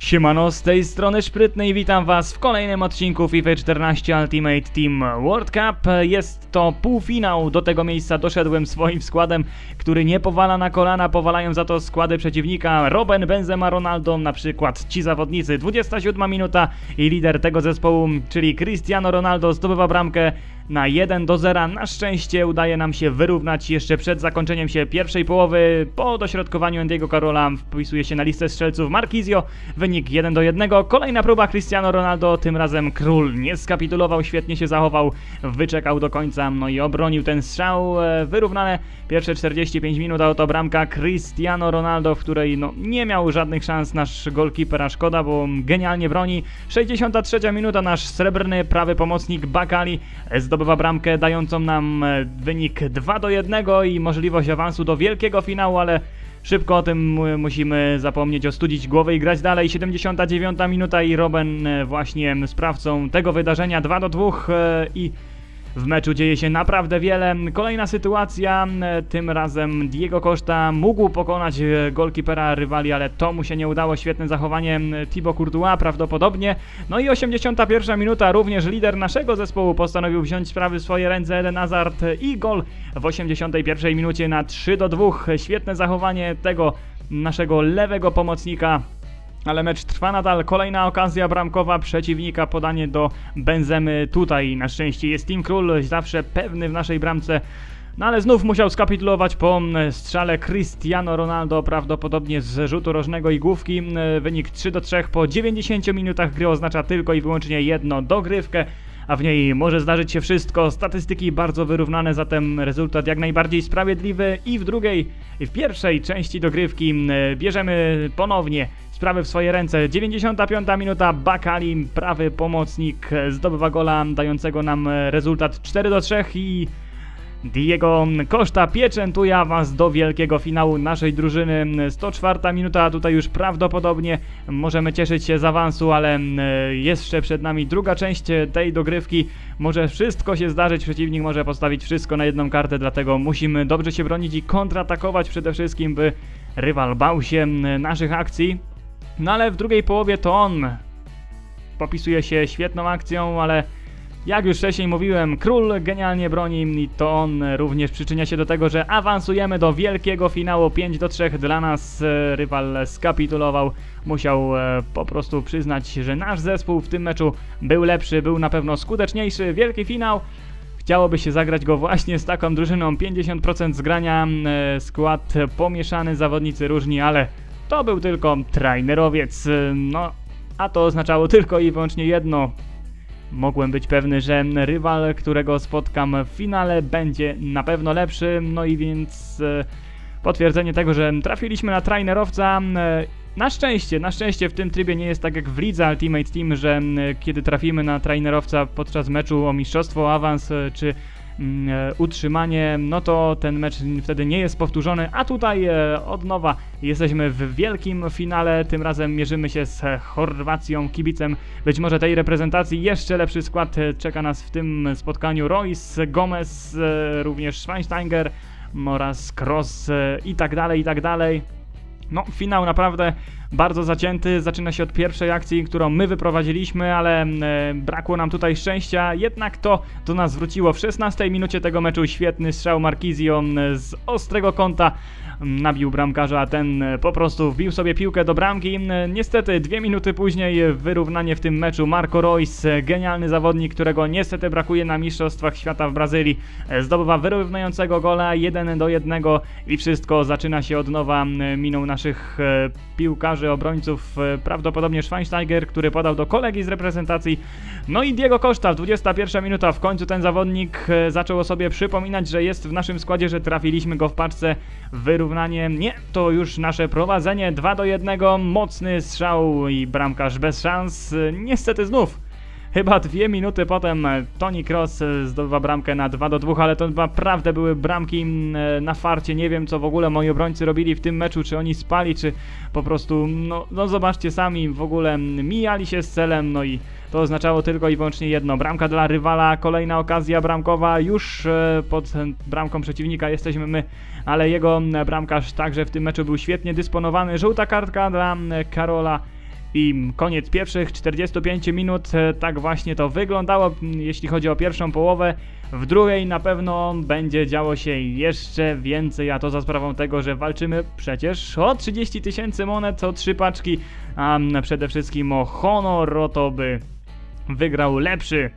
Siemano, z tej strony Szprytny i witam was w kolejnym odcinku FIFA 14 Ultimate Team World Cup. Jest to półfinał, do tego miejsca doszedłem swoim składem, który nie powala na kolana, powalają za to składy przeciwnika. Robben, Benzema, Ronaldo, na przykład ci zawodnicy. 27 minuta i lider tego zespołu, czyli Cristiano Ronaldo, zdobywa bramkę na 1-0. Na szczęście udaje nam się wyrównać jeszcze przed zakończeniem się pierwszej połowy. Po dośrodkowaniu Andiego Carola wpisuje się na listę strzelców Marquisio. Wynik 1-1. Kolejna próba Cristiano Ronaldo. Tym razem król nie skapitulował, świetnie się zachował, wyczekał do końca, no i obronił ten strzał. Wyrównane pierwsze 45 minut, a oto bramka Cristiano Ronaldo, w której nie miał żadnych szans nasz golkiper, a szkoda, bo genialnie broni. 63 minuta, nasz srebrny prawy pomocnik Bakali zdobywa bramkę dającą nam wynik 2-1 i możliwość awansu do wielkiego finału, ale szybko o tym musimy zapomnieć, ostudzić głowę i grać dalej. 79 minuta i Robben właśnie sprawcą tego wydarzenia. 2-2 i w meczu dzieje się naprawdę wiele. Kolejna sytuacja, tym razem Diego Costa mógł pokonać golkipera rywali, ale to mu się nie udało. Świetne zachowanie Thibaut Courtois prawdopodobnie. No i 81 minuta, również lider naszego zespołu postanowił wziąć sprawy w swoje ręce, Eden Hazard, i gol w 81 minucie na 3-2. Świetne zachowanie tego naszego lewego pomocnika. Ale mecz trwa nadal, kolejna okazja bramkowa przeciwnika, podanie do Benzemy. Tutaj na szczęście jest Team Król, zawsze pewny w naszej bramce. No ale znów musiał skapitulować po strzale Cristiano Ronaldo, prawdopodobnie z rzutu rożnego i główki. Wynik 3-3 po 90 minutach gry oznacza tylko i wyłącznie jedno: dogrywkę, a w niej może zdarzyć się wszystko. Statystyki bardzo wyrównane, zatem rezultat jak najbardziej sprawiedliwy. I w pierwszej części dogrywki bierzemy ponownie sprawy w swoje ręce. 95 minuta, Bakali, prawy pomocnik, zdobywa gola dającego nam rezultat 4-3 i Diego Costa pieczętuje awans do wielkiego finału naszej drużyny. 104 minuta, tutaj już prawdopodobnie możemy cieszyć się z awansu, ale jeszcze przed nami druga część tej dogrywki. Może wszystko się zdarzyć, przeciwnik może postawić wszystko na jedną kartę, dlatego musimy dobrze się bronić i kontratakować przede wszystkim, by rywal bał się naszych akcji. No ale w drugiej połowie to on popisuje się świetną akcją, ale jak już wcześniej mówiłem, król genialnie broni i to on również przyczynia się do tego, że awansujemy do wielkiego finału. 5-3 dla nas. Rywal skapitulował, musiał po prostu przyznać, że nasz zespół w tym meczu był lepszy, był na pewno skuteczniejszy. Wielki finał. Chciałoby się zagrać go właśnie z taką drużyną. 50% zgrania, skład pomieszany, zawodnicy różni, ale to był tylko trainerowiec. No, a to oznaczało tylko i wyłącznie jedno: mogłem być pewny, że rywal, którego spotkam w finale, będzie na pewno lepszy. No i więc potwierdzenie tego, że trafiliśmy na trainerowca. Na szczęście w tym trybie nie jest tak jak w lidze Ultimate Team, że kiedy trafimy na trainerowca podczas meczu o mistrzostwo, awans czy utrzymanie, no to ten mecz wtedy nie jest powtórzony, a tutaj od nowa jesteśmy w wielkim finale. Tym razem mierzymy się z Chorwacją, kibicem być może tej reprezentacji. Jeszcze lepszy skład czeka nas w tym spotkaniu: Royce, Gomez, również Schweinsteiger oraz Kroos i tak dalej. No, finał naprawdę bardzo zacięty. Zaczyna się od pierwszej akcji, którą my wyprowadziliśmy, ale brakło nam tutaj szczęścia. Jednak to do nas wróciło w 16 minucie tego meczu. Świetny strzał Marquisio z ostrego kąta nabił bramkarza, a ten po prostu wbił sobie piłkę do bramki. Niestety 2 minuty później wyrównanie w tym meczu. Marco Royce, genialny zawodnik, którego niestety brakuje na mistrzostwach świata w Brazylii, zdobywa wyrównującego gola 1-1 i wszystko zaczyna się od nowa. Minął naszych piłkarzy, obrońców, prawdopodobnie Schweinsteiger, który podał do kolegi z reprezentacji. No i Diego Costa, 21 minuta, w końcu ten zawodnik zaczął o sobie przypominać, że jest w naszym składzie, że trafiliśmy go w paczce. Wyrównanie, nie, to już nasze prowadzenie. 2-1, mocny strzał i bramkarz bez szans. Niestety znów chyba 2 minuty potem Toni Kroos zdobywa bramkę na 2-2, ale to naprawdę były bramki na farcie. Nie wiem, co w ogóle moi obrońcy robili w tym meczu, czy oni spali, czy po prostu, no zobaczcie sami, w ogóle mijali się z celem, no i to oznaczało tylko i wyłącznie jedno: bramka dla rywala. Kolejna okazja bramkowa, już pod bramką przeciwnika jesteśmy my, ale jego bramkarz także w tym meczu był świetnie dysponowany. Żółta kartka dla Carola I koniec pierwszych 45 minut, tak właśnie to wyglądało, jeśli chodzi o pierwszą połowę. W drugiej na pewno będzie działo się jeszcze więcej, a to za sprawą tego, że walczymy przecież o 30 000 monet, o 3 paczki, a przede wszystkim o honor, o to by wygrał lepszy.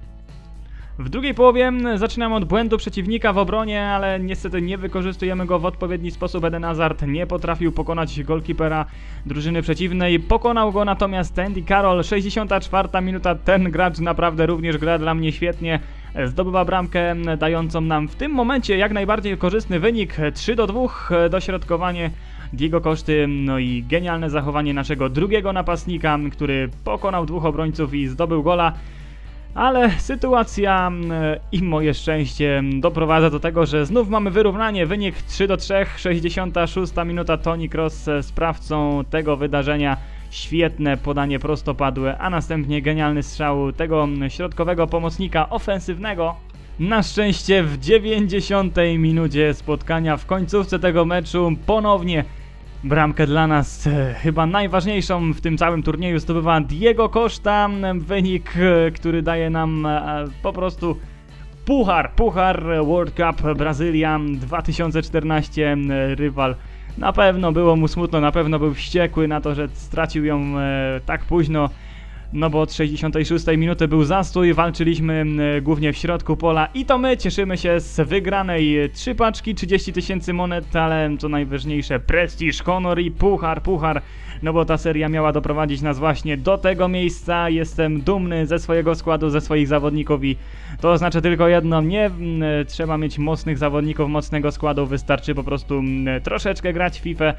W drugiej połowie zaczynamy od błędu przeciwnika w obronie, ale niestety nie wykorzystujemy go w odpowiedni sposób. Eden Hazard nie potrafił pokonać golkipera drużyny przeciwnej. Pokonał go natomiast Andy Carroll. 64 minuta. Ten gracz naprawdę również gra dla mnie świetnie. Zdobywa bramkę dającą nam w tym momencie jak najbardziej korzystny wynik. 3-2. Dośrodkowanie Diego Costy, no i genialne zachowanie naszego drugiego napastnika, który pokonał 2 obrońców i zdobył gola. Ale sytuacja i moje szczęście doprowadza do tego, że znów mamy wyrównanie, wynik 3-3, 66 minuta, Toni Kroos sprawcą tego wydarzenia, świetne podanie prostopadłe, a następnie genialny strzał tego środkowego pomocnika ofensywnego. Na szczęście w 90 minucie spotkania, w końcówce tego meczu ponownie bramkę dla nas, chyba najważniejszą w tym całym turnieju, zdobywa Diego Costa. Wynik, który daje nam po prostu puchar World Cup Brazylia 2014. Rywal, na pewno było mu smutno, na pewno był wściekły na to, że stracił ją tak późno. No bo od 66 minuty był zastój, walczyliśmy głównie w środku pola i to my cieszymy się z wygranej 3 paczki, 30 000 monet, ale co najważniejsze prestiż, honor i puchar. No bo ta seria miała doprowadzić nas właśnie do tego miejsca. Jestem dumny ze swojego składu, ze swoich zawodników i to oznacza tylko jedno, nie trzeba mieć mocnych zawodników, mocnego składu, wystarczy po prostu troszeczkę grać w FIFA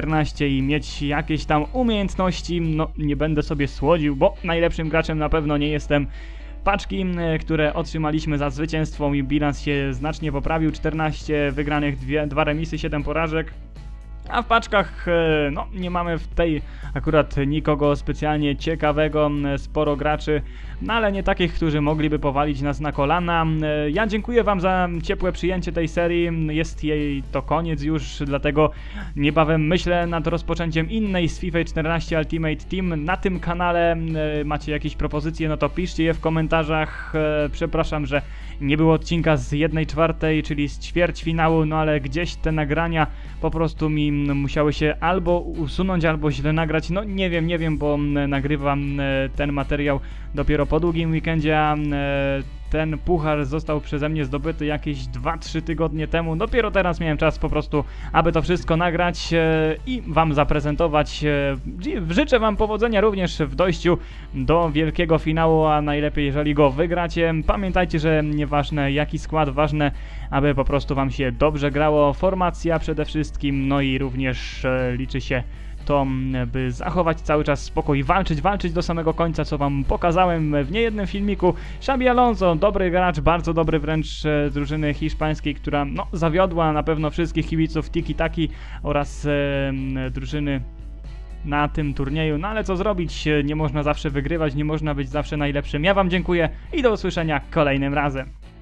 14 i mieć jakieś tam umiejętności. No nie będę sobie słodził, bo najlepszym graczem na pewno nie jestem. Paczki, które otrzymaliśmy za zwycięstwo i bilans się znacznie poprawił, 14 wygranych, 2 remisy, 7 porażek. A w paczkach no nie mamy w tej akurat nikogo specjalnie ciekawego, sporo graczy, no ale nie takich, którzy mogliby powalić nas na kolana. Ja dziękuję wam za ciepłe przyjęcie tej serii, jest jej to koniec już, dlatego niebawem myślę nad rozpoczęciem innej z FIFA 14 Ultimate Team na tym kanale. Macie jakieś propozycje, no to piszcie je w komentarzach. Przepraszam, że nie było odcinka z 1/4, czyli z ćwierćfinału, no ale gdzieś te nagrania po prostu mi musiały się albo usunąć, albo źle nagrać. No nie wiem, bo nagrywam ten materiał dopiero po długim weekendzie, a ten puchar został przeze mnie zdobyty jakieś 2-3 tygodnie temu. Dopiero teraz miałem czas po prostu, aby to wszystko nagrać i wam zaprezentować. Życzę wam powodzenia również w dojściu do wielkiego finału, a najlepiej jeżeli go wygracie. Pamiętajcie, że nieważne jaki skład, ważne aby po prostu wam się dobrze grało, formacja przede wszystkim, no i również liczy się to, by zachować cały czas spokój, walczyć do samego końca, co wam pokazałem w niejednym filmiku. Xabi Alonso, dobry gracz, bardzo dobry wręcz drużyny hiszpańskiej, która no, zawiodła na pewno wszystkich kibiców tiki-taki oraz drużyny na tym turnieju, no ale co zrobić, nie można zawsze wygrywać, nie można być zawsze najlepszym. Ja wam dziękuję i do usłyszenia kolejnym razem.